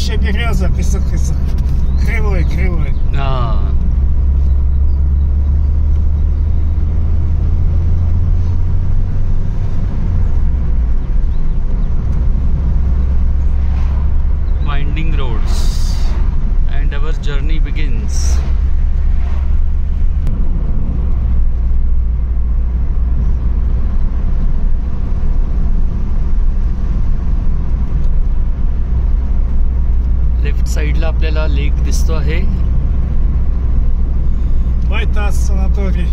Еще береза, кривой. Winding roads, and our journey begins. Left साइडला आपल्याला lake दिसतो आहे. Байтас санаторий.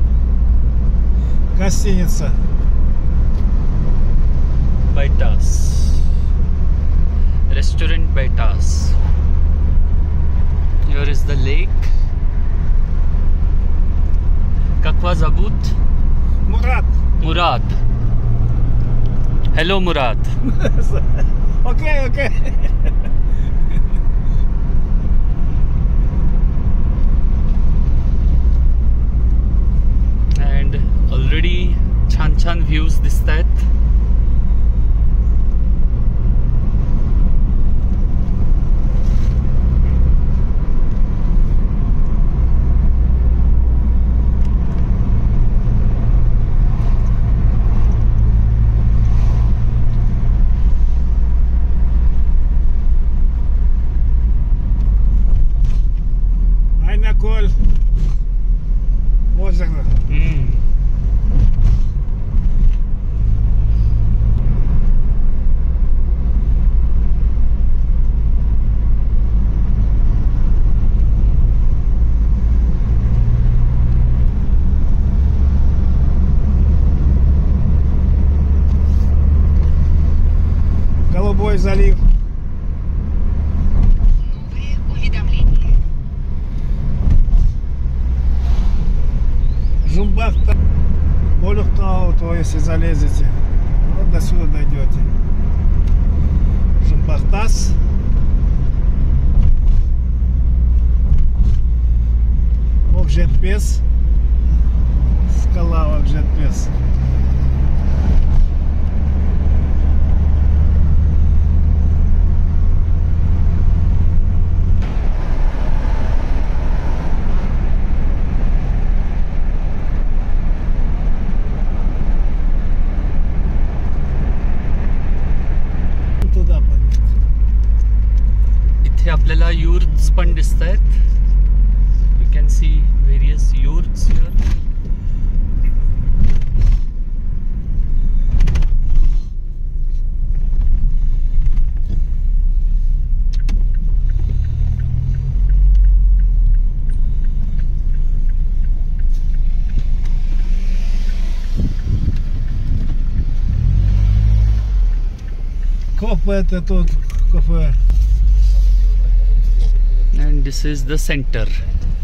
Гостиница. Baitas. Restaurant Baitas. Here is the lake. Как вас зовут? Мурат. Hello Murad. Okay. And already छान views दिसतायत. Коль озеро. Голубой залив. Жумбахта, Болюхтау, то если залезете, вот до сюда дойдете. Жумбахтас. Окжетпес. Скала Окжетпес. इथे आपल्याला yurts पण दिसतायत. We can see various yurts here. Кафе это тут кафе. And this is the center.